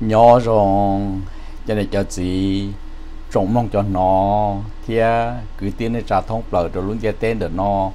nhỏ rồi cho nên cho gì trồng mong cho nó thì cứ tiên để trả thông bờ rồi luôn cái tên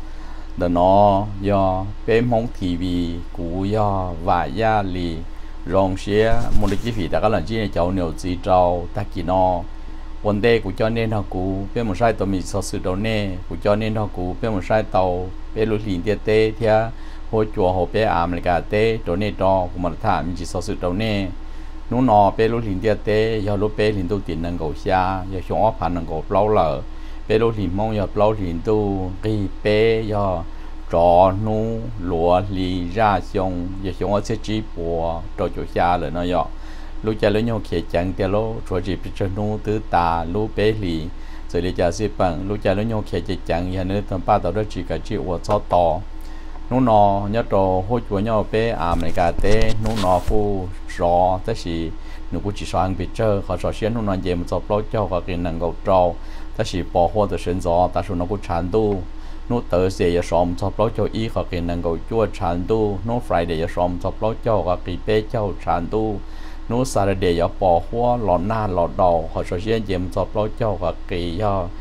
để nó do bên mong TV cũ do và gia lì rong xe một cái gì đã có lần chỉ cháu nhiều gì trâu ta chỉ nó vấn đề của cho nên họ cũ bên một sai tàu mình so sự đầu nè của cho nên họ cũ bên một sai tàu bên lối liền tiệt tê thì hồi chùa hồ bên America tê đầu nè đó của mình thả mình chỉ so sự đầu nè nó nọ bên lối liền tiệt tê do lối bên liền tu tiền năng cầu xa do chúng áp hành năng cầu lâu lờ bên lối liền mong do lâu liền tu cái bên do trò nu lúa lì ra xong giờ chúng ở sẽ chỉ bỏ trò chỗ xa rồi nó dọ lúc cha lấy nhau khía chẳng tiền lô trò chỉ bị chân nu tứ tà lúc bé lì rồi để cha xếp bằng lúc cha lấy nhau khía chẳng giờ nữa tầm ba tàu đó chỉ cả chịu ở sau to nó nọ nhớ trò hỗ trợ nhau bé America té nó nọ phu rõ tất gì nó cũng chỉ sang bị chơi họ sợ xuyên nó nọ về một số lối cho họ cái năng cầu trâu tất gì bỏ hoa từ sinh gió ta số nó cũng chán tu nó tới sẽ giờ xóm sắp lối cho ý họ cái năng cầu chua chán tu nó Friday giờ xóm sắp lối cho họ cái bé châu chán tu nó Saturday giờ bỏ hoa lọt na lọt đầu họ sợ xuyên về một số lối cho họ cái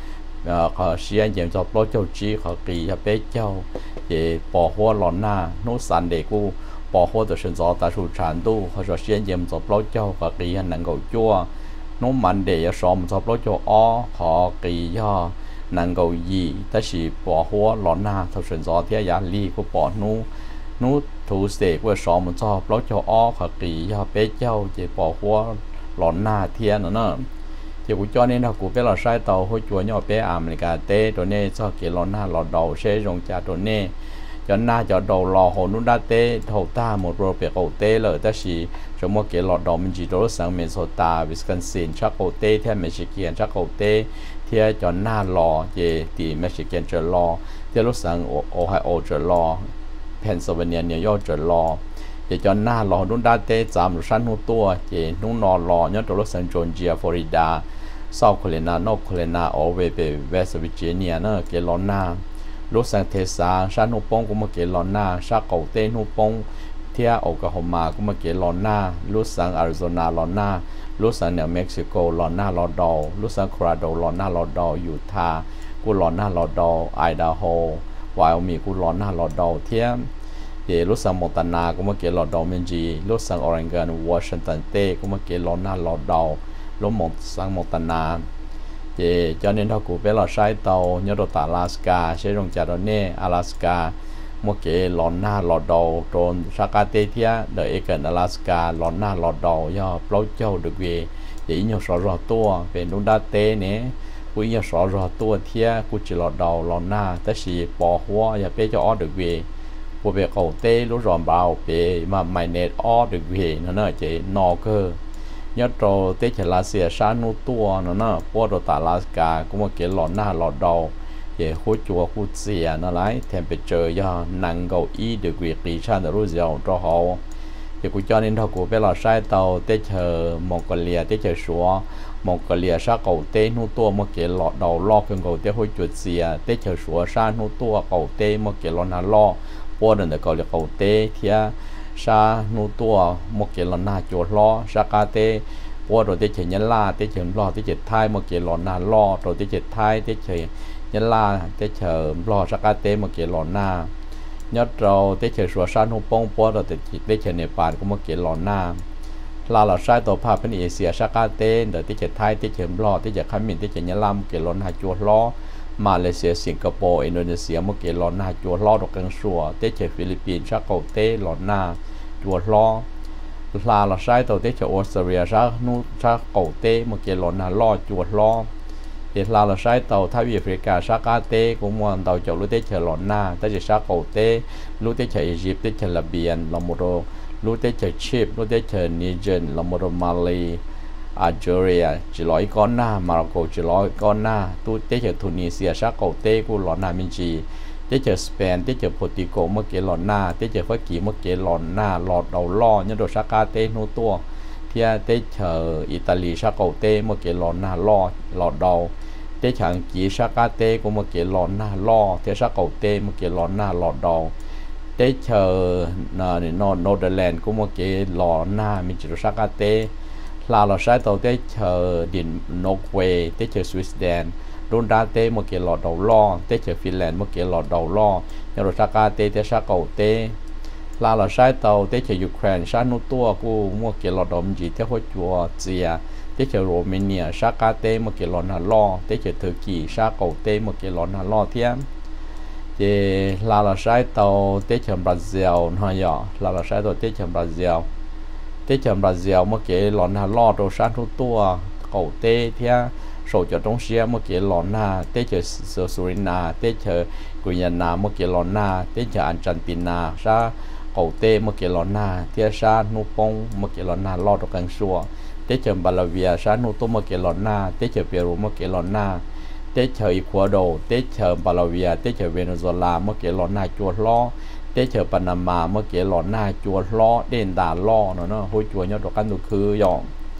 họ xuyên về một số lối cho chỉ họ cái bé châu về bỏ hoa lọt na nó Sunday cu bỏ hoa từ sinh gió ta số chán tu họ sợ xuyên về một số lối cho họ cái năng cầu chua nó mạnh để giờ xóm sắp lối cho họ cái năng cầu gì ta chỉ bỏ hoa lọt na thầu sinh gió thì giá ly của bỏ nú thu sẽ của xóm một cho lối cho họ cái bé châu về bỏ hoa lọt na thiên nữa chỉ cũng cho nên là cũng biết là sai tàu hồi chuột nhau bé America tê rồi nên cho cái lọt na lọt đầu sẽ dùng trả rồi nên cho na cho đầu lò hồ nút đá tê thầu ta một rồi bé cầu tê rồi ta chỉ cho một cái lọt đầu mình chỉ đối sang Minnesota Wisconsin chắc cầu tê theo Michigan chắc cầu tê thì cho na lò về thì Michigan trở lò thì lúc sang Ohio trở lò Pennsylvania New York trở lò để cho na lò nút đá tê giảm được sẵn hút tua thì nút nò lò nhớ lúc sang Georgia Florida South Carolina North Carolina ở về West Virginia nữa cái lò na lúc sang Texas sang nút bông cũng một cái lò na sang cầu tê nút bông thì Oklahoma cũng một cái lò na lúc sang Arizona lò na lúc sang New Mexico lò na lò đầu lúc sang Colorado lò na lò đầu Utah cũng lò na lò đầu Idaho Wyoming cũng lò na lò đầu thêm thì lúc sang Montana cũng một cái lò đầu mình gì lúc sang Oregon Washington State cũng một cái lò na lò đầu lúc sang Montana thì cho nên họ cũng biết là sai tàu nhớ đồ Alaska sẽ dùng trả đồ nè Alaska một cái lò na lò đầu tròn Sakate thia đợi gần Alaska lò na lò đầu do lâu châu được về để nhiều sọ rò tua về nút đá tê nè cũng nhiều sọ rò tua thia cũng chỉ lò đầu lò na tất chỉ bỏ hoa và bé cho được về của về cầu tê lúc ròn bao về mà mày nét được về nó nói chỉ nọ cơ nhớ trò tết chỉ là xìa sáng nút tua nó qua đồ Alaska cũng một cái lò na lò đầu để hỗ trợ hút xìa nó lấy temperature do năng cầu ý được việc đi sang được rồi giàu cho họ thì cũng cho nên họ cũng biết là sai tàu tết chờ Mongolia tết chờ số Mongolia sát cầu tết nút tua một cái lò đầu lo cần cầu tết hỗ trợ xìa tết chờ số sang nút tua cầu tết một cái lò na lo qua được để cầu tết thì sa nút tua một cái lò na chuột lo sa cá tê qua rồi tết chờ nhân la tết chờ lo tết chờ thai một cái lò na lo rồi tết chờ thai tết chờ nhân la tết chờ lo sa cá tê một cái lò na nhớ rồi tết chờ sủa san hông bông qua rồi tết chờ Nepal cũng một cái lò na là sai tổ phá bên Asia sa cá tê rồi tết chờ thai tết chờ lo tết chờ khám miền tết chờ nhân la một cái lò na chuột lo Malaysia Singapore Indonesia một cái lò na chuột lo được căng sủa tết chờ Philippines sa cầu tê lò na chuột lo là sai tổ tết chờ Australia sa cầu tê một cái lò na lo chuột lo thì là sai tàu Thái Việt Africa sa cá tê cũng muốn tàu chậu lúa tết chờ lò na tết chờ sa cầu tê lúa tết chờ Egypt tết chờ Libya là một đồ lúa tết chờ Chip lúa tết chờ Niger là một đồ Mali Algeria chỉ nói con na Morocco chỉ nói con na tu tết chờ Tunisia sa cầu tê của lò na mình chỉ tết chờ Spain tết chờ Portugal một cái lò na tết chờ Hoa Kỳ một cái lò na lò đầu lo như đồ sa cá tê nô tua thì tết chờ Italy sa cầu tê một cái lò na lò đầu tết chẳng chỉ sa cá tê của một cái lò na lo tết sa cầu tê một cái lò na lò đầu tết chờ Netherlands của một cái lò na mình chỉ sa cá tê là sai tàu tới chờ điện Norway tới chờ Switzerland luôn ra tới một cái lọ đầu lo tới chờ Finland một cái lọ đầu lo nhưng rồi sang cả tới sang cầu tới là sai tàu tới chờ Ukraine sang nút tua của một cái lọ đầu gì tới hỗ trợ gì tới chờ Romania sang cả tới một cái lọ nào lo tới chờ Thổ Kỳ sang cầu tới một cái lọ nào lo thêm thì là sai tàu tới chờ Brazil nói nhỏ là sai tàu tới chờ Brazil tới chờ Brazil một cái lọ nào lo đồ sang nút tua cầu tới theo số cho trong xe một cái lọ na tới chờ Suriname tới chờ Guyana một cái lọ na tới chờ Argentina ra cầu tê một cái lọ na tia sa nô pong một cái lọ na lo được càng xua tế chờ Bolivia sa nô tô một cái lọ na tế chờ Peru một cái lọ na tế chờ Ecuador tế chờ Bolivia tế chờ Venezuela một cái lọ na chua lo tế chờ Panama một cái lọ na chua lo đen đà lo nó hôi chua nhau được càng được khứ dọn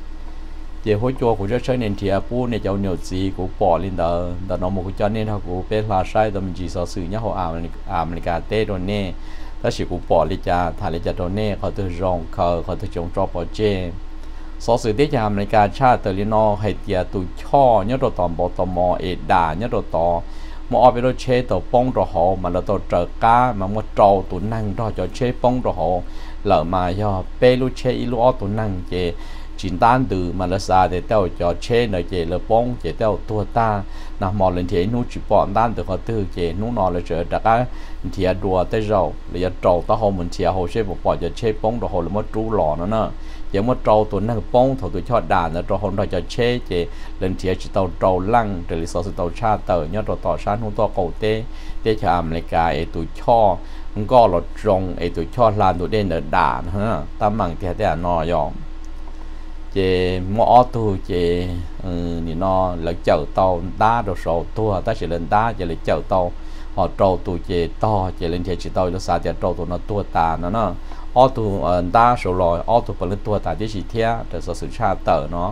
chỉ hôi chua của rất sớm nên thì pu này cháu nhiều gì của bỏ lên đó nó một cái cho nên họ của bên là sai tầm chỉ sở sự nhá họ America tế rồi nèถ้าสิกูปอลิจาถ่ายลิจาโดเน่เขาตัวรองเขาตัวจงจอบปอเจสอสื่อที่จะอเมริกาชาติเตลิโนให้เตียตุช่อเนี่ยตัวต่อบอตมเอดาเนี่ยตัวต่อมอไปตัวเชตัวป้องตัวหอมาแล้วตัวเจอก้ามามัวโจตัวนั่งตัวจะเชป้องตัวหอเหล่ามาย่อเปรูเชอีลูอตัวนั่งเจจินตันดูมาเลเซียเดี๋ยวเต้าจะเชเนเจเลป้องเจเต้าตัวตานะมอเลนเทียนู้จีปอนด้านตัวเขาตื้อเจนู้นอเลยเจอแต่ก็เทียดัวเต้าเราเลยจะโจตัวเขาเหมือนเทียเขาเชฟบอกจะเชป้องตัวเขาเลยมาจูหล่อนั่นน่ะอย่างมาโจตัวนั่งป้องตัวชอดด่านแล้วตัวเขาเราจะเชเจเลนเทียจีเต้าโจลั่งเดลิซอสเต้าชาเตอร์เนี่ยตัวต่อชานู้นตัวเกาเต้ชาอเมริกาไอตัวช่อมันก็หลดตรงไอตัวชอดลานตัวเด่นด่านฮะตามมั่งเทียแต่นอยอมเจมอตัวเจนี่นอแล้วเจ้าโตด้าโดโซตัวตาเฉลินด้าจะเลยเจ้าโตhọ trâu tụ chế to chế lên thế chỉ tao nó sao chế trâu tụ nó tua tà nó ô tụ đa số rồi ô tụ phần tua tà chỉ thế để sự sự tra tờ nó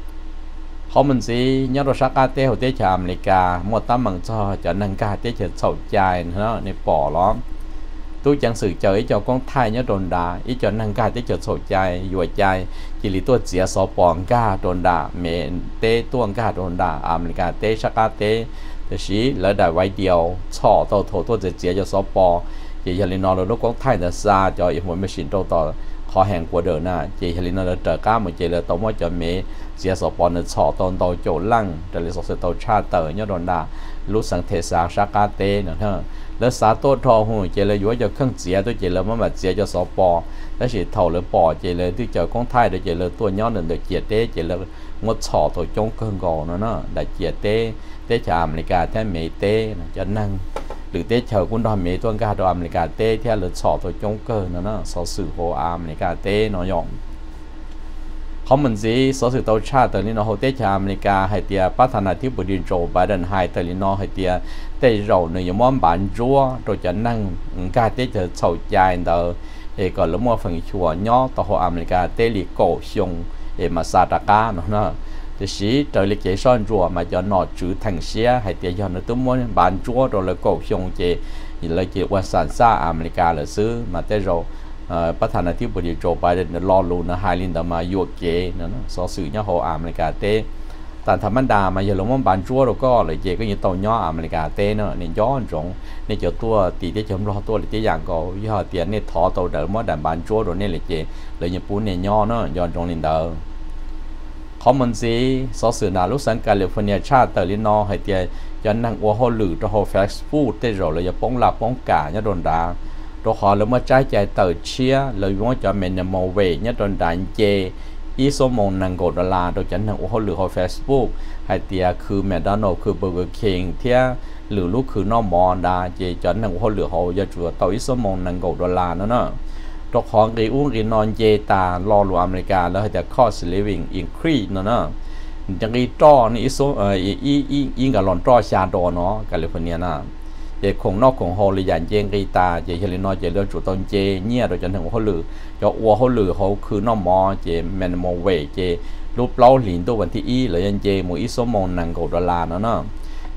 họ mình gì nhớ rồi sát cá hồi tết chợ America một tấm bằng cho nâng cá tết chợ sầu chai nó này bỏ lắm tôi chẳng sự chơi cho con thai nhớ đồn đà ý cho nâng cá tết chợ sầu chai vừa chai chỉ lý tôi chỉ số bòn cá đồn đà mẹ tê tuông cá đồn đà America tê sát cá têแต่สิแล้วได้ไว้เดียวช่อตัวโถตัวเจียจะสปอจีเฮลินอร์ลูกของไทยเนี่ยซาจออีหัวไม่ชินตัวต่อขอแห่งกว่าเดิมนะจีเฮลินอร์เจอก้าเหมือนจีเลยตัวมั่วจะมีเจียสปอเนี่ยช่อตัวโตโจลั่งแต่เลยสดตัวชาเตอร์เนี่ยโดนด่ารู้สังเทศาชากาเต้เนี่ยเถอะแล้วซาตัวทอหูจีเลยอยู่ว่าจะเครื่องเจียตัวจีเลยมันแบบเจียจะสปอแล้วสิเท่าเลยปอจีเลยที่เจอของไทยเดี๋ยวจีเลยตัวย้อนหนึ่งเดี๋ยวเจียเต้จีเลยงดช่อตัวจงเครื่องก่อนนะได้เจียเต้เตชอเมริกาแท้เมเต้จะนั่งหรือเตชอคุณดอมเมตัวกาดอเมริกาเต้ที่หรือสอบตัวจงเกอร์นั่นนะสอสื่อโฮอเมริกาเต้น้อยยองเขาเหมือนสิสอสื่อตัวชาติตอนนี้เนาะเตชอเมริกาให้เตียพัฒนาที่บดินโจไบเดนไฮตอนนี้เนาะให้เตียเตเราเนี่ยยังมั่นบันจัวตัวจะนั่งกาเตจะเฉาใจเดอก่อนแล้วมั่วฝั่งชัวย่อต่อโฮอเมริกาเตลิโกชงมาซาตากาเนาะแต่สิtrời lịch chế son rùa mà cho nó chữ thành xe hay tiền cho nó tôi muốn bán chúa rồi là cổ xong chế là chế qua sản xa America là xứ mà tới rồi bắt thành là tiếp bộ điều trò bài để lo luôn là hai linh mà yuộc chế nó so sự nhau hồ America tế但ธรรมดามาอย่าลงมันบานจั่วเราก็เลยเจก็ยังตัวย่ออเมริกาเต้เนาะเนี่ยย้อนตรงเนี่ยเจ้าตัวตีได้จำรอตัวเลยเจอย่างก็ย่อเตียนเนี่ยถอตัวเดิมว่าดันบานจั่วเราเนี่ยเลยเจเลยยังปูเนี่ยย่อเนาะย้อนตรงนี่เดิมเขามันสิสอสื่อนาลุสังแคลิฟอร์เนียชาติเตอร์ลินอให้เตียยันนั่งวัวหัวหลือตัวหัวแฟกซ์ฟูดเตจเลยจะป้องหลับป้องกาเนี่ยโดนด่าตัวขอแล้วมาใจใจเตอร์เชียเลยว่าจะเมนโมเวเนี่ยโดนด่าเจอีโซมงนังโกดลาโดยจันนั่งวัวหัวหลือหัวแฟกซ์ฟูดให้เตียคือแมคโดนัลด์คือเบอร์เกอร์คิงเทียหรือลูกคือนอมอนดาเจจันนั่งวัวหัวหลือหัวจะจัวตัวอีโซมงนังโกดลาเนาะตัวของกีอุ้งกีนอนเจตารอหลวงอเมริกาแล้วให้แต่ cost living increase เนาะจังกีจ้อนี่อีกับหลอนจ้อชาโดเนาะแคลิฟอร์เนียนะเจคงนอกของโฮลิยันเจงกีตาเจเฮลินอเจเลือดจุดต้นเจเนี่ยโดยจนถึงเขาลือจะอัวเขาลือเขาคือนอมอเจแมนโมเวเจรูปเล่าหลินตัววันที่อีเลยยันเจมูอิสมงนังโกดลาเนาะเ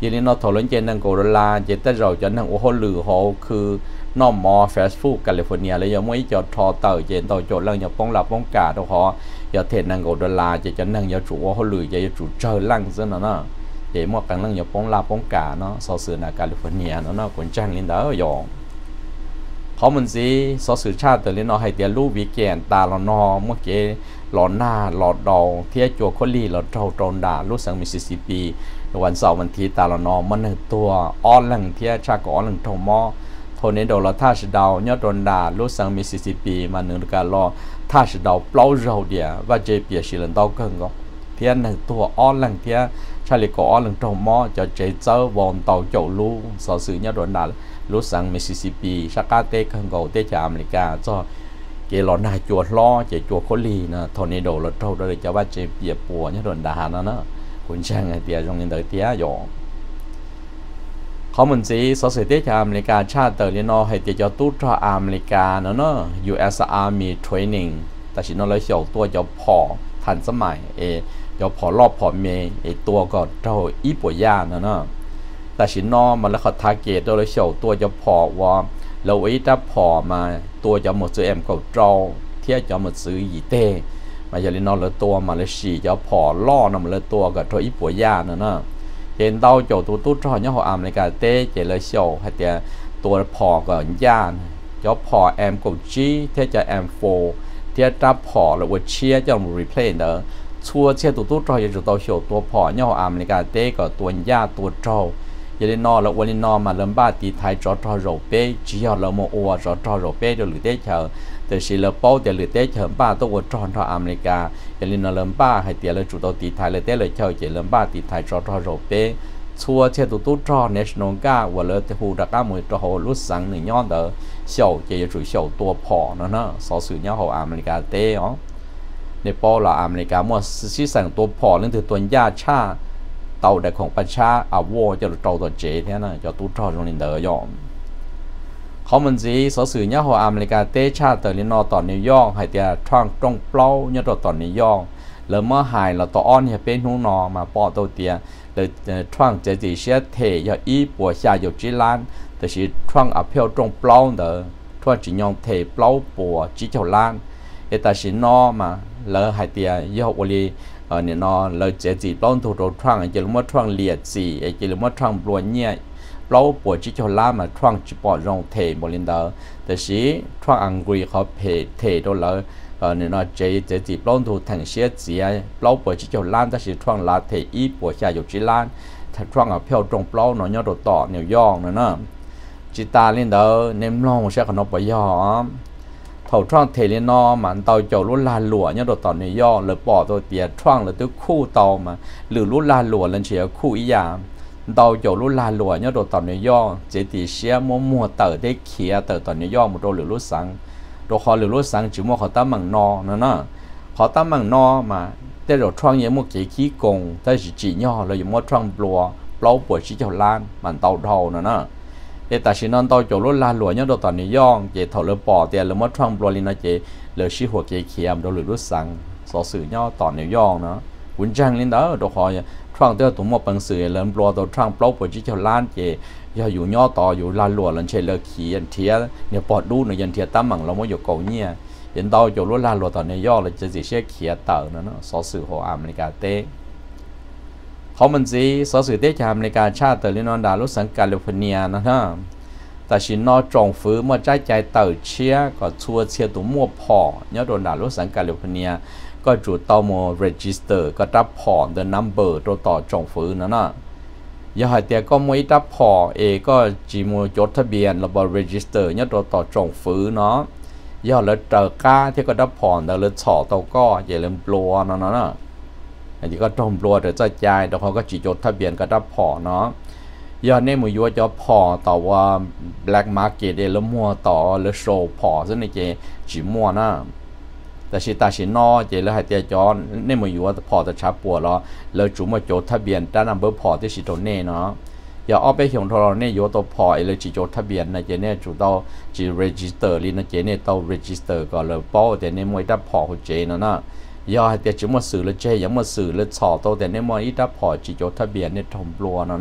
ยี่นี่นอถอดล้นเจนังโกดลาเจตเราจะนั่งโอ้โหหรือเขาคือนอมอฟาสต์ฟู้ดแคลิฟอร์เนียเลยยังไม่จอดทอเตอร์เจนต่อโจทย์เรื่องอย่างป้องหลับป้องกาตัวเขาอย่าเทนังโกดลาจะนั่งอย่าจู่โอ้โหหรือจะจู่เจอลังซะนะเนาะเจมั่วกันเรื่องอย่างป้องหลับป้องกาเนาะสอสื่อในแคลิฟอร์เนียเนาะคนจ้างลินดาหยองเขามันสิสอสื่อชาติตัวนี้เนาะให้เดียรูวิเกนตาเราเนาะเมื่อกี้หลอดหน้าหลอดดองเที่ยจัวคนลีหลอดเท่าตรนด่าลูกสังมิสซิสซิปปีวันเสาร์วันที่ตาเราเนาะมันหนึ่งตัวอ้อนหลังเที่ยชาก่อนหลังทงมอโทนี้โดนละท่าชดาวยอดตรนด่าลูกสังมิสซิสซิปปีมาหนึ่งการรอท่าชดาวเปล่าเราเดียว่าเจเปียชิลันเต้าเกิงก็เที่ยหนึ่งตัวอ้อนหลังเที่ยชาลิก่อนหลังทงมอจะเจเจอวอนเต้าโจลูสอสื่อยอดตรนด่าลูกสังมิสซิสซิปปีชากาเต้เกิงก็เตจากอเมริกาจ้าเกลอนายจัวล้อเจจัวคนลีนะทอนี้โดนรถเท่าเลยจะว่าเจเปียปัวเนี่ยโดนด่านะเนาะคุณช่างไอเดียตรงนี้เดียหยองเขาเหมือนสิสเสด็จจากอเมริกาชาติเตอร์เลียนอให้เดียจะตู้ทออเมริกาเนาะ U.S. Army Training แต่สินอเลยเฉียวตัวจะพอทันสมัยจะพอรอบพอเมตัวก็เท่าอีปัวยาเนาะแต่สินอมันแล้วเขาทาร์เก็ตตัวเลยเฉียวตัวจะพอว่าเราไอ้ถ้าพอมาตัวจะหมดซื้อเก่าเจ้าเที่ยจะหมดซื้อยีเต้มาจะเล่นนอเลยตัวมาเลยฉีจะพอล่อนำเลยตัวกับตัวอีปัวยาเนาะเห็นเต้าโจตัวตู้ทอเนี่ยของอเมริกาเต้เจเลยเฉียวให้แต่ตัวพอกับยาจะพอกับจีเที่ยจะโฟเที่ยถ้าพอแล้วว่าเชียจะมารีเพลย์เนาะชัวเชียตัวตู้ทอจะตัวเฉียวตัวพอเนี่ยของอเมริกาเต้กับตัวยาตัวเจ้ายันนอแล้ววันนอมาเริ่มบ้าตีไทยจอดทอโรเป้จีฮอเราโมโอจอดทอโรเป้เดี๋ยวหรือเต้เชอแต่สิเลเป้าเดี๋ยวหรือเต้เชอบ้าตัวจอดทออเมริกายันนอเริ่มบ้าให้เดี๋ยวเราจุดตัวตีไทยเลยเต้เลยเชอเจเริ่มบ้าตีไทยจอดทอโรเป้ชัวเชื่อตัวตู้จอเนชั่นแนลก้าว่าเลยแต่หูดักก้ามวยตัวหัวรุ่สังหนึ่งย้อนเด้อเฉียวเจจะจุดเฉียวตัวพอนะสอสื่อเนี่ยของอเมริกาเต้อ๋อในป้อเราอเมริกามั่วซีสั่งตัวพอเรื่องถือตัวยาชาเต่าแต่ของประชาอาวจะเต่าตัวเจเท่านั้นจะตู้ทอตรงนี้เดอยอมเขามันสิสอสื่อเนี่ยของอเมริกาเตชาเตอร์ลินอต่อนิวยอร์กให้เดียทางตรงเปล่าเนี่ยต่อนิวยอร์กแล้วเมื่อหายเราต่ออ้อนเนี่ยเป็นหูนอมาปอตัวเตียเลยทางเจดีเชียเทยอีปัวชาอยู่จีร้านแต่สิทางอภิวตรงเปล่าเดอทางจีนยองเทเปล่าปัวจีเจ้าล้านแต่สินอมาแล้วให้เดียยอวลีเนี่ยนอเราเจจีปล้องถูกทางจะรู้ว่าทางเลียดสีจะรู้ว่าทางปลวเนี่ยปล้อปวดจิจล่ามาทางจิปอดรองเทบรินเดอร์แต่สีทางอังกฤษเขาเทตัวเราเนี่ยนอเจจีปล้องถูกทางเสียเสียปล้อปวดจิจล่าแต่สีทางลาเทอีปวดชาอยู่จิล้านทางเพียวตรงปล้อหน่อยยอดต่อเหนียวยองนะจิตาลินเดอร์เนมลองใช้ขนมปยอเขาช่องเทเลนอมันเตาโจรุ่นลาหลัวเนี่ยต่อในย่อหรือปอตัวเตียช่องหรือตัวคู่เตามาหรือรุ่นลาหลัวลันเชียคู่อีหยาเตาโจรุ่นลาหลัวเนี่ยต่อในย่อเจติเชียมัวเตอได้เขียเตอต่อในย่อมุโดหรือรุ่นสังตัวคอหรือรุ่นสังจิมัวเขาตั้มมังนอนะเขาตั้มมังนอมาแต่เราช่องยังมัวเกี่ยขี้กงแต่จีย่อเราอยู่มัวช่องปลัวเปล่าปวดชี้เจ้าล้านมันเตาเท่านะแต่ชินนเตาโจรุ่นลาหลวงเนี่ยตอนนี้ย่องเจถอดเลยปอเตียเลยมัดทรังบลอลินาเจเลยชี้หัวเกเขียมโดยหรือรุ่สังสอสื่อเนี่ยตอนนี้ย่องนะหุ่นจังลินเดอร์ตัวคอยทรังเตียตัวมัวปังสื่อเลยบลอตัวทรังเปล่าปวดจีเจ้าล้านเจย่าอยู่ย่อต่ออยู่ลาหลวงลันเชเลยขียันเทียเนี่ยปอดดูเนี่ยยันเทียตั้มมังเราไม่อยู่เก่าเนี่ยยันเตาโจรุ่นลาหลวงตอนนี้ย่อเลยจะสิเชี่ยเขียเตอร์นะสอสื่อของอเมริกาเต้เขามันสิสอสื่อเต้จากอเมริกาชาติเตอร์ลินอนดาลุสังแคลิฟอร์เนียนะแต่ชินนอจงฟื้นเมื่อใจเต่าเชียก็ชัวเชียตัวมั่วพอเนี่ยโดนด่าลุสังแคลิฟอร์เนียก็จุดต่อโม register ก็รับพอ the number ตัวต่อจงฟื้นนะอย่าให้แต่ก็ไม่รับพอก็จีโมจดทะเบียนระบบ register เนี่ยตัวต่อจงฟื้นเนาะอย่าเลยเจอก้าที่ก็รับพอแต่เลยฉอตัวก็อย่าลืมปลัวนะอันนี้ก็จงปลัวเดี๋ยวจะใจแต่เขาก็จีจดทะเบียนก็รับพอเนาะยอดเนี่ยมือยัวจะพอต่อว่า black market แล้วมัวต่อแล้วโชว์พอซึ่งในเจจีมัวนะแต่ชิตาชินอเจแล้วให้เตียจอนเนี่ยมือยัวพอจะชับปวดแล้วจุ่มมาโจทะเบียนด้านนัมเบอร์พอที่ชิโตเน่เนาะอย่าเอาไปเหี่ยวทรเนี่ยยัวตัวพอเลยจีโจทะเบียนในเจเนี่ยจุดต่อจี register ลีนะเจเนี่ยต่อ register ก็เลยป้อแต่เนี่ยมวยดับพอหัวเจนะอย่าให้เตียจุ่มมาสื่อแล้วเจยังมาสื่อแล้วฉอโตแต่เนี่ยมวยดับพอจีโจทะเบียนเนี่ยทมปลัวนะ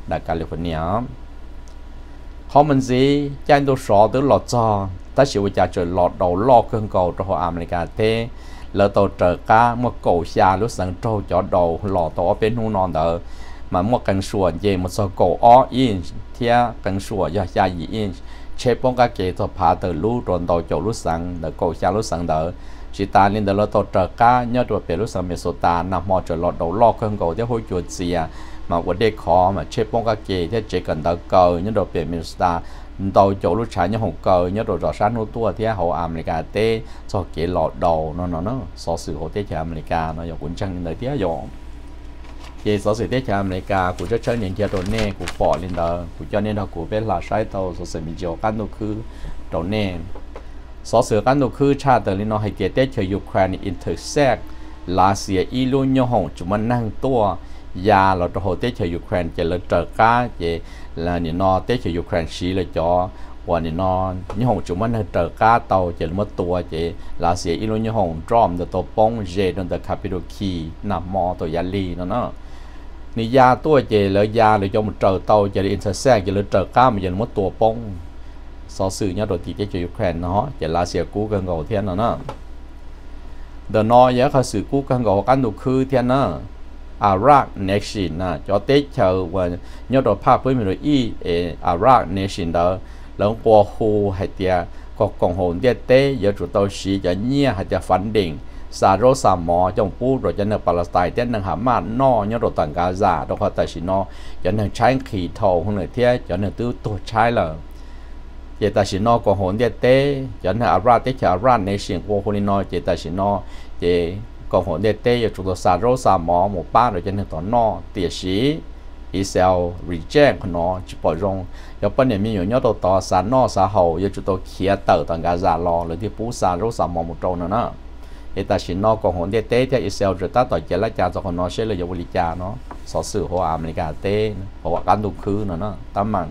đại California họ mình gì chân đồ sọ từ lọt cho ta chỉ会จะลอดđầu lọ cơn cầu cho họ America thế lỡ tàu trở cá một cổ xa lúc sáng trâu cho đầu lọ tàu bên hông non đỡ mà một căn sủa về một số cổ ó in thia căn sủa do xa gì in chế bông cá kê cho phá từ lú rồi tàu chỗ lúc sáng đỡ cổ xa lúc sáng đỡ chỉ ta lên đỡ lỡ tàu trở cá nhớ được về lúc sáng Minnesota nằm mò trở lọt đầu lọ cơn cầu theo hồi chuột gì mà vấn đề khó mà chế bông cá kê theo chỉ cần đỡ cầu nhớ được về Minnesota tàu chỗ lúc sáng như hồng cờ nhớ rồi rõ sáng nô tua thì họ America té cho cái lọt đầu nó so sự họ té cho America nó dùng quân trang nơi té dùng cái so sự té cho America của cho chơi những cái đồ nè của bỏ lên đó của cho nên là của bên là sai tàu so sự mình chịu cán đồ khứ đồ nè so sự cán đồ khứ cha từ lên nó hay cái té cho Ukraine intersect là xia y luôn nhau hồng chúng mình năng tua ya là đồ té cho Ukraine chỉ là trở cá chỉ là những nó tế cho Ukraine xí là cho và những nó những hồng chúng mình trở cá tàu chỉ mất tua chỉ là sẽ ít những hồng drum the tàu bông dễ trong the capital key nằm mò tàu yali nó ni ya tua chỉ là ya là cho một trở tàu chỉ là intersect chỉ là trở cá mà chỉ mất tua bông so sự nhớ đồ thì tế cho Ukraine nó chỉ là sẽ cứu gần cầu thiên nó the nó nhớ khai sự cứu gần cầu cán đồ khư thiên nó Iraq nation cho Tết chờ và nhớ đồ pháp với mình rồi Iraq nation đó lớn qua khu hay tiệt có cộng hồn tiệt tế giờ chúng tôi chỉ cho nhia hay tiệt phản định xa rô xa mò trong phố rồi cho nên Palestine tiết năng Hamas nó nhớ đồ toàn Gaza đó có tại chỉ nó cho nên trái khí thầu không này thế cho nên tôi trái là chỉ tại chỉ nó cộng hồn tiệt tế cho nên Iraq tiết chờ Iraq nation qua khu nó chỉ tại chỉ nó chỉ còn họ để tê chúng tôi xả rô xả mỏ một ba rồi cho nên tao nó tiệt sĩ Israel reject nó chỉ bỏ rong giờ bên này mình nhớ tao tao xả nó xả hậu giờ chúng tôi kia tờ tận Gaza lo rồi thì bố xả rô xả mỏ một trâu nữa thì ta chỉ nó còn họ để tê thì Israel rồi ta tao chỉ là cha cho họ nó sẽ là giờ bồi cha nó sở sử họ America tê họ cán đồ khứ nữa tao mang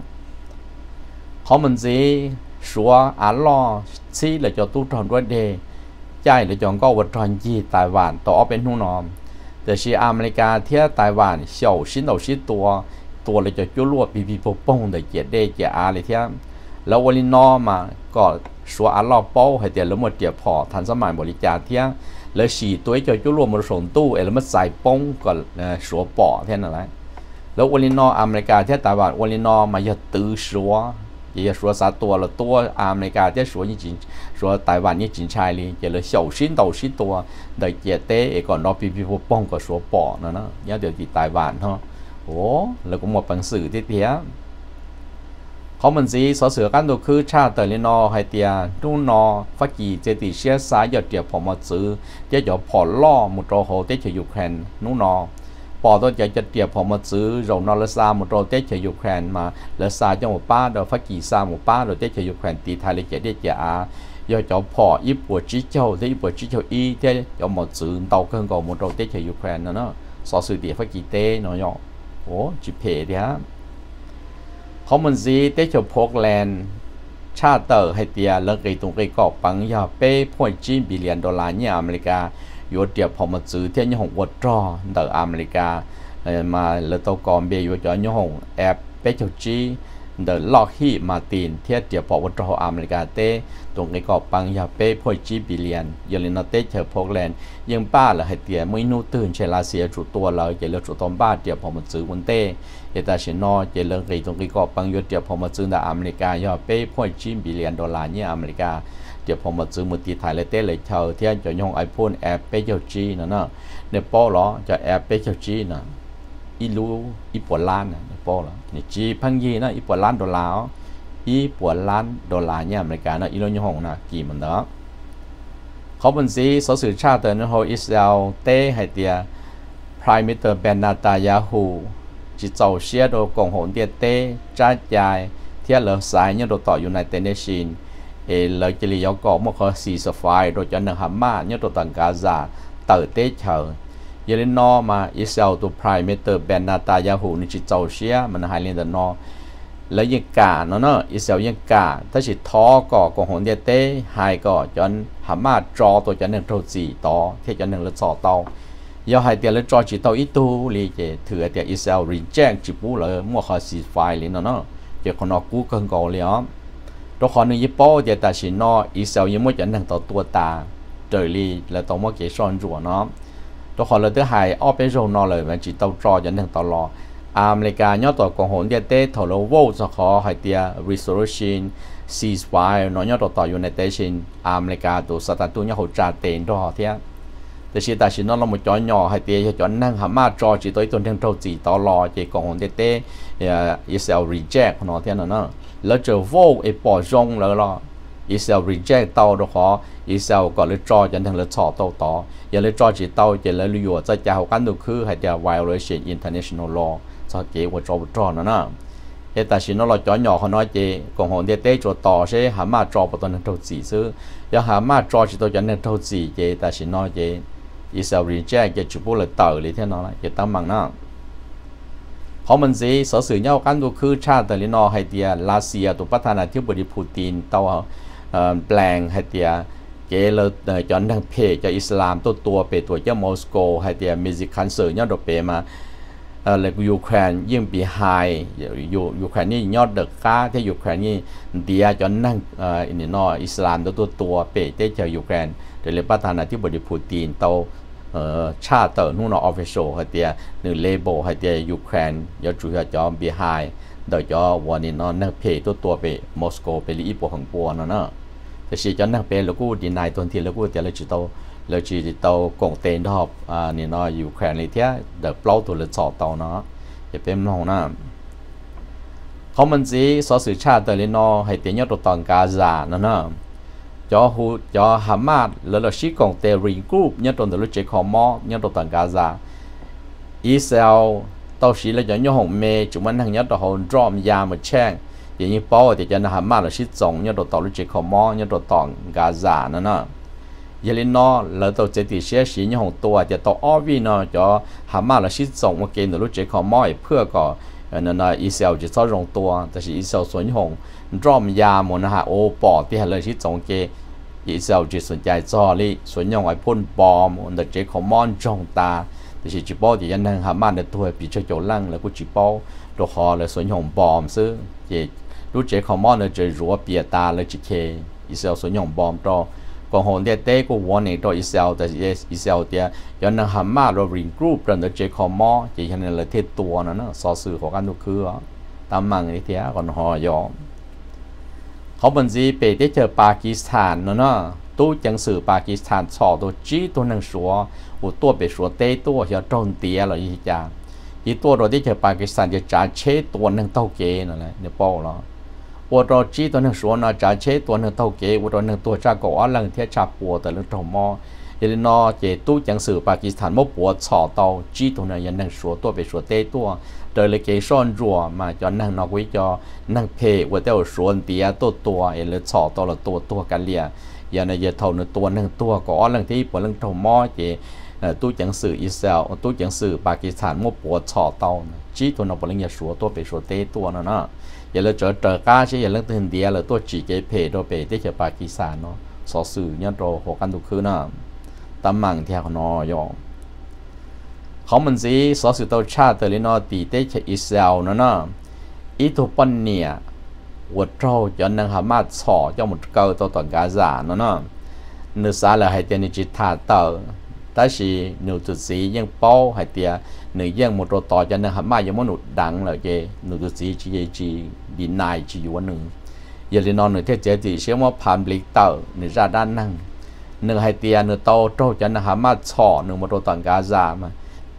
họ mình gì xóa lo xí là cho tu tròn vấn đề chạy là chọn có vật tròn gì Đài Loan tổ bên hông nóแต่是 America ที่ไต้หวัน小心到是ตัวเลยจะจุลวดปีปป้องได้เจ็ดได้เจ็ดอะไรที่แล้ววันนี้นอมาก็สัวอัลลอป้อให้เดี๋ยวเราหมดเจ็บพอทันสมัยบริจาคที่แล้วสี่ตัวจะจุลวดมาส่งตู้แล้วมันใส่ป้องก็สัวปอที่นั่นแหละแล้ววันนี้นออเมริกาที่ไต้หวันวันนี้นอมาจะตื้อสัว也说啥多了多啊，美国在说你真说台湾你真差哩，就了小心都是多，的节得一个那比不帮个说饱呢呢，要就在台湾哈，哦，แล้วก็มาปังสื่อที่เดียเขามันสิสอเสือกันตัวคือชาติเลนอให้เตียนู่นนอฟักกีเจติเชียสายหยดเดียบผมมาซื้อเดี๋ยวจะพอล่อมุดโรโฮเตชยูเครนนู่นนอพอตัวจะเดียบผมมาซื้อเรานอลซามุดโรเตชยูเครนมาแล้วซาจังหวะป้าเราฟักกีซาหมู่ป้าเราเตชยูเครนตีไทยเลยจะได้เจ้า要找破一波之后，这一波之后一天有冇转到香港冇到啲就 Ukraine 啦，所以地方幾多呢樣，哦，就平啲。เขามันสิได้จะพกแลนชาติให้เตียแล้วไอ้ตรงไอ้กอบปังยาเป้พ่อยจีนบิลเลียนดอลลาร์เนี่ยอเมริกาอยู่เดียวพอมาซื้อที่ยี่ห้อวัดรอเดออเมริกามาแล้วตัวก่อนเบียอยู่จอยี่ห้อแอปเป้เจ้าจีเดอล็อกฮีมาตินเทียเดียวพอวัดรออเมริกาเต้ตรงไอ้กอบปังยาเป้พ่อยจีนบิลเลียนยังเล่นเต้เจอพกแลนยังป้าเลยให้เตียไม่นู่ตื่นเชลาเซียจุดตัวเราจะเลือกจุดต้นบ้าเดียวพอมาซื้อวันเต้แต่ฉันนอจะเลิกไอ้ตรงนี้ก็ปังยศเดี๋ยวพอมาซื้อในอเมริกายอดเป้พ่อยจีนบิลเลียนดอลลาร์เนี่ยอเมริกาเดี๋ยวพอมาซื้อมือตีถ่ายเลยเต้เลยเช่าที่จะยงไอโฟนแอปเป้เจ้าจีนะเนาะในป้อหรอจะแอปเป้เจ้าจีนะอีรู้อีปวดล้านนะในป้อหรอในจีพังยีนะอีปวดล้านดอลลาร์อีปวดล้านดอลลาร์เนี่ยอเมริกานะอีโรยงนะกี่มันเนาะเขาเป็นสีสสื่อชาตินะฮะอิสราเอลเต้ให้เตียพรายมิเตอร์เบนนาตายาฮูchỉ giàu xe đồ cộng hồn địa tế trái dài thiết lợi sai như đồ tỏ United Nations lợi chỉ lý có một cái ceasefire rồi cho nên Hamas như đồ tận Gaza tự tế chờ giờ lên nó mà Israel to Prime Minister Ben Netanyahu chỉ giàu xe mình hay lên nó lấy những cả nó Israel những cả ta chỉ thọ có cộng hồn địa tế hai có cho Hamas cho tôi cho nên trâu gì đó thế cho nên là sọ tàu do hai tia lấy cho chỉ tao ít tu li chế thừa tia Israel reject chỉ bù là mua họ ceasefire li nó chỉ còn nó cú cơn gò li ó đó họนึกยี่ป้อเแต่สินอIsraelยังไม่จะนั่งต่อตัวตาเจอลีแล้วต้องมาเกี่ยซ่อนรัวเนาะตัวเขาเลยตัวหายอ้อไปโรงนอเลยมันจีเตาจอจะนั่งต่อรออเมริกาย่อต่อกองหนเต้ถอดโวจะขอให้เตีย resolution ceasefire เนาะย่อต่อ United Nations อเมริกาตัวสถานทูตย่อหัวจ่าเต็นตัวเทียแต่สินอเราไม่จ่อย่อให้เตียจะจ่อนั่งหามาจอจีตัวตัวทั้งเท่าจีต่อรอจีกองหนเต้Israel reject เนาะเทียเนาะแล้วเจอโวไอ้ปอจงแล้วล่ะอิสราเอล reject เตาด้วยขออิสราเอลก็เลยจ่อจนถึงเลยจ่อเตาต่ออย่าเลยจ่อจีเตาจะเลยอยู่จะจะเอากันดูคือให้เดียว violation international law จะเกี่ยวกับจ่อนะแต่สินเราจ่อหย่อเขาน้อยเจกองหงเดเต้จ่อต่อใช่หามาจ่อปตอนนั้นเท่าสี่ซื้ออย่าหามาจ่อจีตัวจนนั้นเท่าสี่เจแต่สินน้อยเจอิสราเอล reject จะจุบุเลยเตอเลยเท่านั้นจะตั้งมังนะเขามันสิสอสื่อเงากันดูคือชาติลินอไฮเดียรัสเซียตัวประธานาธิบดีปูตินตัวแปลงไฮเดียเกลจอนทางเพจจากอิสลามตัวเปตัวเจ้ามอสโกไฮเดียมิซิคันเซอร์เงาดเปมาเลยยูเครนยิ่งปีไฮยูเครนนี่ยอดเด็กก้าที่ยูเครนนี่เดียจอนนั่งนี่นออิสลามตัวเปเจ้าจากยูเครนเดี๋ยวประธานาธิบดีปูตินตัวชาตินู่นออฟฟิเชียลให้เดียหนึ่งเลเบลให้เดียยูเครนยอดจุดจอมบีไฮเดี๋ยวจอวันนี้นั่นนักเพย์ตัวไปมอสโกไปลีปัวของปัวนั่นนะแต่สิ่งจอนักเพย์แล้วก็ดีนายตัวที่แล้วก็เดี๋ยวเราจะต้องกงเต็นทอบนี่นั่นยูเครนเลยเท่าเดี๋ยวเปล่าตัวเลยสอดเตาเนาะจะเป็นน้องนะเขามันสิสอสื่อชาติเลยนั่นให้เดียยอดตัวตอนกาซานั่นนะcho Hamas là sĩ công terrorist group nhất trong đó chế khó mò nhất trong toàn Gaza Israel tàu sĩ là cho nhau hồng mê chúng mình hàng nhất là hồng drum ya mà chen vậy như bao thì cho nên Hamas là sĩ tổng nhất trong tàu chế khó mò nhất trong toàn Gaza nữa nè vậy nó là tàu chế thì sẽ sĩ như hồng tua thì tàu ovi nó cho Hamas là sĩ tổng một cái nó chế khó mò để phơi có nên là Israel chỉ sao rong tuaแต่ Israel ส่วนหงดรอมยาหมดนะฮะโอ้ปอที่เลยที่สองเกอิสราเอลจะสนใจจ่อลิส่วนยังไอ้พ่นบอมอันเดอร์เจคอมอนจงตาแต่สิจิปอที่ยันนั่งหามาในตัวปีเชโจลังแล้วก็จิปอตัวคอเลยส่วนยังบอมซื้อเจรู้เจคอมอนเลยจะรัวเปียตาเลยจิเคอิสราเอลส่วนยังบอมต่อกองหงเดเต้ก็วันนี้ตัวอิสราเอลแต่อิสราเอลเดียยันนั่งหามาเราริงกรุ๊ปอันเดอร์เจคอมอนจะยันเลยเทตัวนั่นนะสอสื่อของกันทุกคือตามมังนี่เทียก่อนหอยอมเขาบันซีไปได้เจอปากีสถานเนาะตู้จังสื่อปากีสถานสอตัวจีตัวนั่งชัวหัวตัวไปชัวเต้ตัวเหี่ยวโจนเตี้ยหรอยี่จ้าอีตัวเราได้เจอปากีสถานจะจ่าเชตัวนั่งเต้าเกนั่นแหละเนี่ยป้อหรอหัวเราจีตัวนั่งชัวเนาะจ่าเชตัวนั่งเต้าเกหัวเรานั่งตัวจ่าก่อลังเทียชาปัวแต่เรื่องถมอยันนอเจตู้จังสื่อปากีสถานมบปัวสอเต้าจีตัวนั่งยันนั่งชัวตัวไปชัวเต้ตัวเดินเลยเกซ่อนรัวมาจอนั่งนอกวิจอนั่งเพว่าเจ้าสวนเตียตัวเอเลยสอตัวละตัวกันเลียอย่าในเยอะเท่าในตัวนั่งตัวก็อ้อนเรื่องที่ปวดเรื่องถมอเจตู้จังสื่ออิสราเอลตู้จังสื่อปากีสถานมั่วปวดสอเตาจีตัวนอกปวดเรื่องยาสัวตัวไปสัวเต้ตัวนั่นนะอย่าเลยเจอก้าใช่อย่าเรื่องตื่นเดียเลยตัวจีเกเพโดเปที่เจอปากีสถานเนาะสอสื่อเนี่ยโตหกกันทุกคืนน่ะตำมังที่เขานอยอเขามันสิสอสื่อตัวชาติเลยนอตีเตชอิสราเอลนั่นนะอีตัวปันเนี่ยวัดเราจะนั่งหามาสอเจ้าหมดเกาตัวต่อกาซานั่นนะเนื้อสาเลยให้เตียนจิตถาเตอแต่สิหนูจุดสียังเป้าให้เตียหนูยังหมดตัวต่อจะนั่งหามายังมันหนุดดังเลยเจหนูจุดสีจีดีนายจีวันหนึ่งอย่าเลยนอนหนูเทเจติเชื่อว่าผ่านบลิกเตอหนูจะด้านนั่งหนึ่งให้เตียหนูโตเราจะนั่งหามาสอหนึ่งหมดตัวต่อกาซามา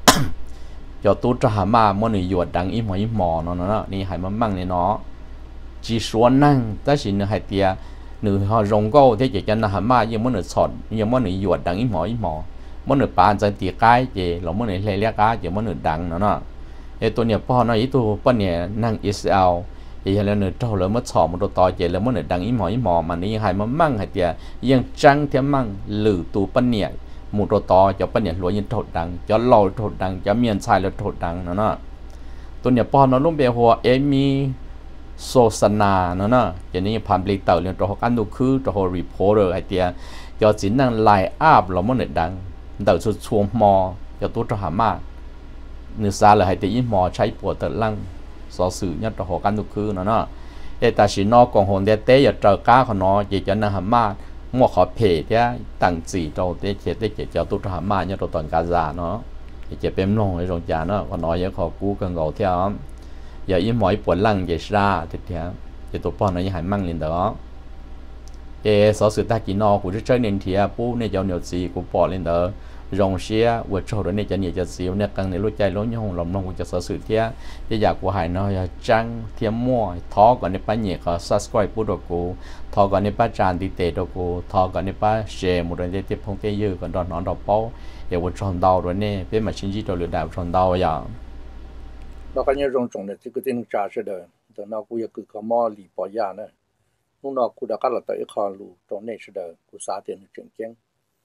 cho tu cho hà ma muốn người yuột đằng im mò nóนี่ให้มันมั่งเนี่ยเนาะจีสวนนั่งแต่สิเนื้อให้เตียเนื้อhọ rong câu thế chỉ cho nó hà maยังมันเนื้อสอดยังมันเนื้อyuột đằng im mòมันเนื้อปานใจตีกายเจเรามันเนื้อเลี้ยกายเจมันเนื้อดังเนาะไอ้ตัวเนี่ยพ่อเนาะอีตัวป้นเนี่ยนั่งอิสราเอลไอ้แล้วเนื้อเท่าแล้วมันสอบมันตัวต่อเจแล้วมันเนื้อดังimมอมันนี่ให้มันมั่งให้เตียยังจังเทียมั่งหรือตัวป้นเนี่ยมูตัวต่อจะเป็นอย่างหลวงยินโทษดังจะเล่าโทษดังจะเมียนชายแล้วโทษดังนั่นน่ะตัวเนี่ยพอเราลุ่มเบียหัวเอมีโซสนานั่นน่ะอย่างนี้พันบลิเตอร์เรื่องตัวกันดูคือตัวรีพอร์เตอร์ไอเดียจะสินั่งไลน์อัพเราไม่เน็ตดังเดี๋ยวสุดช่วงมอ cho tôi cho hàm mà người xa là hay để im mò cháy của tự lăng so sự nhất là họ căn cứ nó để ta chỉ nó còn hồn để tế giờ chờ cá của nó chỉ cho nên hàm mà mua họ phê thế tăng chỉ đầu để cho tôi cho hàm mà nhất là toàn cá già nó chỉ bém lông cái rồng già nó còn nói với họ cú cần gạo theo giờ im mỏi buồn lăng vậy ra thì thế thì tôi bỏ nó như hải măng lên đó để so sự ta chỉ nó của chơi nên thì bố này cho nhiều gì của bỏ lên đó rong xe vượt trâu đó này cho nhiều cho xíu này cần để lôi chạy lối nhau lòng lòng của cho sở sự thế để giả của hải nó trăng thêm mua thọ còn để bán nhẹ có subscribe bút đồ của thọ còn để bán tràn đi tệ đồ của thọ còn để bán share một lần để tiếp phong thế dư còn đòn nón đọc bao để vượt tròn đau rồi nè bên mà chính trị đồ lừa đảo tròn đau vậy nó có nhiều rong trồng này thì cái tên trả sẽ đời từ nó cũng cứ có mò lì bỏ nhà nữa lúc nào cũng đã cắt là tới kho lù trồng này sẽ đời cũng xả tiền chuyển chén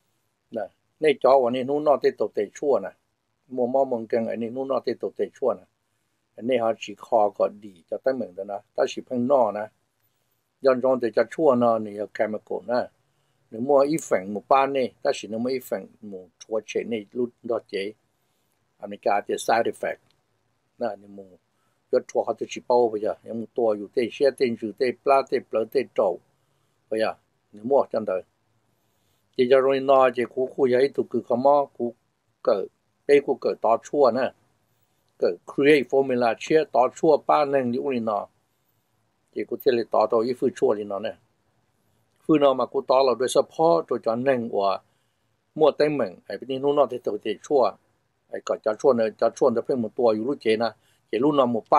nè này choวันนี้นู้นนอที่ตกเตะชั่วนะมัวมอมองกันไอ้นี่นู้นนอที่ตกเตะชั่วนะอันนี้เขาฉีคอก็ดีจะตั้งเหมือนกันนะถ้าฉีพังนอนะย้อนจงแต่จะชั่วนอนี่เอาแคมโกนะหรือมัวอีแฝงหมู่บ้านนี่ถ้าฉีนึกมัวอีแฝงหมู่ชัวเฉยนี่รุ่นดอเจอเมริกาจะ side effect นะนี่มัวยอดทัวเขาจะฉีเป้าไปจ้ะยังตัวอยู่เตะเชี่ยเตะอยู่เตะปลาเตะเปลือกเตะโจไปจ้ะนี่มัวจังเลยchỉ cho rồi nó chỉ khu ấy tụ cứ có mò khu cỡ đây khu cỡ to chua nè cỡ create formula chia to chua ba nâng những cái nó chỉ khu thế là to to ít phơi chua thì nó nè phơi nó mà khu to là đối support rồi cho nâng và mua tay mình hay bênนู้นnó thì tự thể chua hay có cho chua nó phải một tuaอยู่รู้เจนะchỉ lúc nó một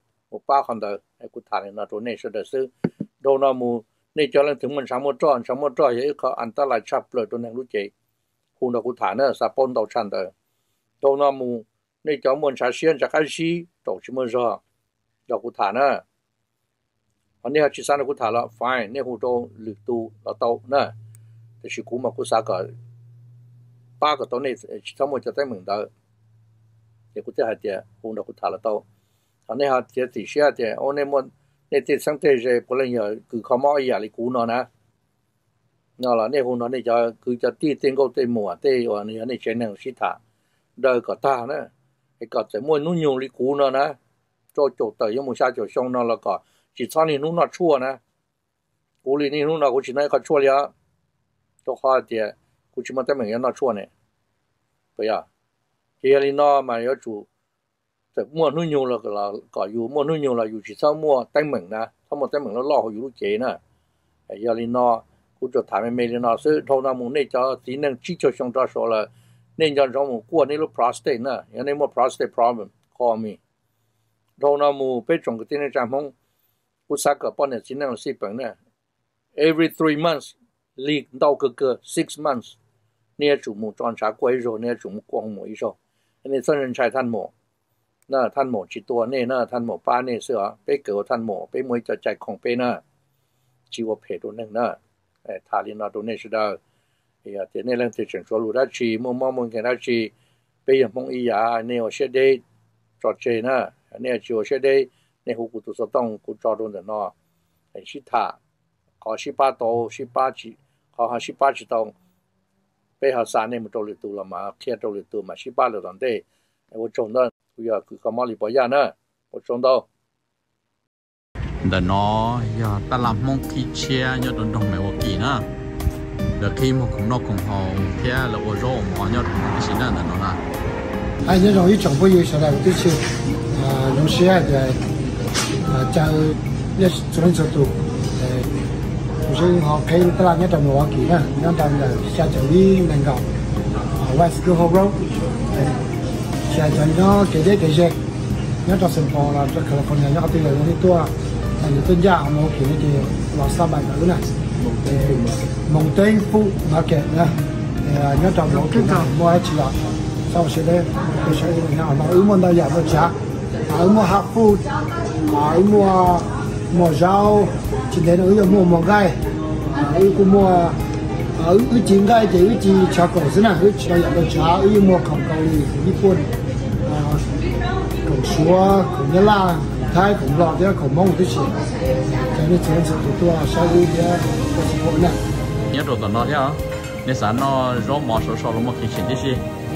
ba còn đời hay khu thằng nó rồi này sẽ đượcซื้อโดนnó mộtนี่จะเล่นถึงมันสามโมจ่อยังเขาอันตรายชับเลยตัวนึงรู้เจคุณเราคุณฐานเนอะสะปนต่อชั้นเตอตัวน้ามูนี่จะมันชาเชียนจากไอซีต่อชิมเจ้าเราคุณฐานเนอะอันนี้เขาชิสันคุณฐานแล้วไฟนี่คุณโตหลุดตูเราโตเนอะแต่ชิคุมาคุณสาก็ป้าก็ตัวนี้ทั้งหมดจะได้เหมือนเดิมเดี๋ยวคุณจะหาเดียคุณเราคุณฐานแล้วโตอันนี้เขาเจอติเชียเดียโอ้เนี่ยมันนี่ติดสังเกตเลยพอเรื่องคือเขามออย่างนี้กูนอนนะนั่นแหละเนี่ยคนนั้นนี่จะคือจะตีเต็งก็เต็มหมวดเตยวันนี้นี่เช่นนั้นสิท่าเดินก็ท่านะไอ้ก็จะมวยนุ่งยงลิกูนอนนะโจโจเตยยังมุ่งชาโจชงนอนแล้วก็จิตซ้อนนี่นุ่งนอชั่วนะกูลีนี่นุ่งนอกูจิตนั่นก็ชั่วแล้วตัวข้อเดียกูจิมันแต่เหมือนกันนอชั่วเนี่ยไปอ่ะเฮียลีนอมาเยอะจู่แต่มั่วนุ่งยงแล้วก็อยู่มั่วนุ่งยงแล้วอยู่จิตซ้อนมั่วแต่เหมือนนะทั้งหมดแต่เหมือนแล้วล่อเขาอยู่รู้เจนะไอ้เฮียลีนอกูจะถามไม่เลยนะซึ่งทนามุนี่จะที่นั่งชี้ชงจะ说了นี่จะจมูกกลัวนี่ลูก prostate นะอย่างนี้มั่ว prostate problem ข้อมีทนามุเป็นจงกที่นั่งจำห้องกูสักกับป้อนเนี่ยที่นั่งสิบปีเนี่ย every 3 months leak 到个6 months เนี่ยจมูกจอนชากวยโรเนี่ยจมูกกวางหมวยโรอันนี้ส่วน人ใช้ท่านหมอน่ะท่านหมอจีตัวเนี่ยน่ะท่านหมอป้าเนี่ยเสือไปเกิดท่านหมอไปมวยจะใจของไปน่ะชีวเพศตัวนึงน่ะ塔里那都那是的，哎呀，在那两天诊所路那去，摸给他去，被人碰一下，那有些的做这呢，那有些的那户股都是当股抓住的喏，哎是他，考18刀18级，考下18级刀，被他3年么做了多了嘛，贴做了多嘛，18了当的，我中到，不要去干嘛里不一样呢，我中到。 để nó giờ ta làm mong khi chia nhớ đồn đồng mẹ vô kỳ na để khi mà cũng nó cũng hậu thế là ô rô mà nhớ đồn cái gì đó là nó là ai nhớ rồi chồng bây giờ sẽ là cái chuyện nó sẽ để cho nhất cho nên tụ rồi họ khi ta làm nhớ đồn vô kỳ na nhớ đồn là sẽ cho đi nâng cầu West Go Road sẽ cho nó cái gì nhớ đồn sân phố là cho California nhớ cái là cái tour anh tôi giả một kiểu gì là sao bài cỡ này mông tên phụ market nè nhớ trong một cái mua hai chỉ là sau sẽ đây tôi sẽ đi nào mà mua đâu giả một giá mua hạt phụ mua rau chỉ để nữa mua mồng gai cũng mua ở chín gai thì chỉ cho cổ thế này chỉ là một giá mua khổng cầu đi Nhật khổng xua khổng Nhật Bản Thái khổng lọ thì khổng mông cái gì cho nên chuyện sự tụi tôi sau đi thì có sự hội này nhớ rồi tụi nó thế hả nên sáng nó rõ mỏ số số nó một cái chuyện gì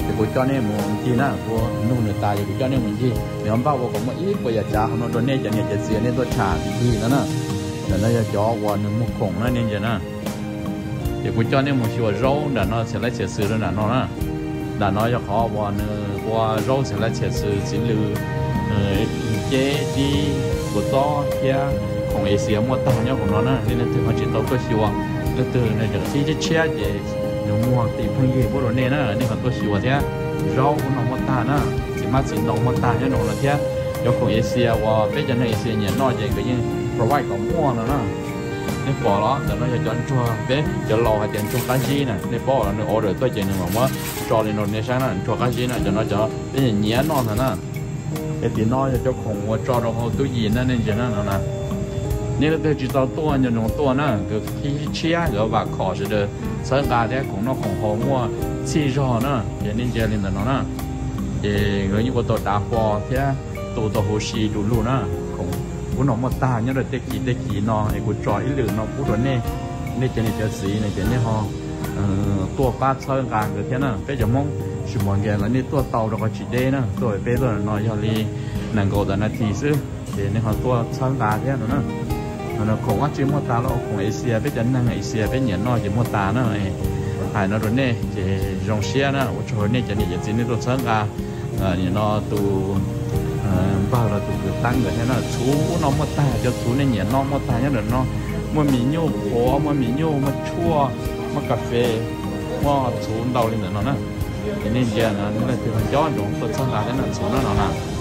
thì cô cho nên muốn chi na cô nung người ta thì cô cho nên muốn chi thì hôm bao cô cũng ít bây giờ cha nó đồ nên cho nên chỉ nên tôi trả thì nó nè để nó cho qua nó một khổng nó nên vậy nè thì cô cho nên một số rau để nó sẽ lấy chế sử là nó nè để nó cho họ qua rau sẽ lấy chế sử chỉ lư chế đi của to kiaของเอเชียมัวตาเนี่ยของnó nè nên từ họ chỉ tao có xíu từ này giờ chỉ chia về nhiều mua thì phương gì bữa nay nè nên họ có xíu thế rau của nóมัวตาnè chỉ mà chỉ nóมัวตาเนี่ยnó là thế doของเอเชียว่าbây giờ nàyเอเชียเนี่ยน้อยvậyก็ยัง provide ของมัวnữa nè nên bỏ đó để nó cho chọn cho bé cho lò hay tiền cho cái gì nè nên bỏ là nó order tôi chỉ nên mà cho lên nó nên sáng nè cho cái gì nè cho nó cho bây giờ nhẹ non thôi nè cái tiền nó cho khổng cho nó họ tôi gì nên chỉ nó nè nên là chỉ tao tua như nó tua nè cái khi chia rồi và khó sẽ được sáng cả đấy cũng nó khổng hồ mua chi cho nó để nên chơi lên nó nè để người như của tôi đã qua thế tôi hồ xì đủ luôn nè cũng nó một ta nhớ là tê kỳ nó thì cũng trò ít lượng nó cũng rồi nè nên cho nên cho xí này cho nên họ tua ba sáng cả cái thế nè bây giờ mong chỉ muốn cái là nên tua tàu rồi có chỉ đê nè tôi bây giờ nó cho đi nàng cầu là thì chứ để nên họ tua sáng cả thế nữa nè nó không có chỉ một ta lo không Asia bây giờ năng Asia bây giờ nó chỉ một ta nữa này hay nó rồi nè chỉ dòng xe nữa cho nên cho nên chỉ nên tôi sáng cả thì nó tu bao là tu tăng rồi thế là chú nó một ta cho chú nên nhẹ nó một ta nhá được nó mua mì nhô khó mua mì nhô mua chua mua cà phê mua chú đầu lên nữa nó nè nên giờ nó là từ gió đúng tôi sáng cả thế là chú nó nè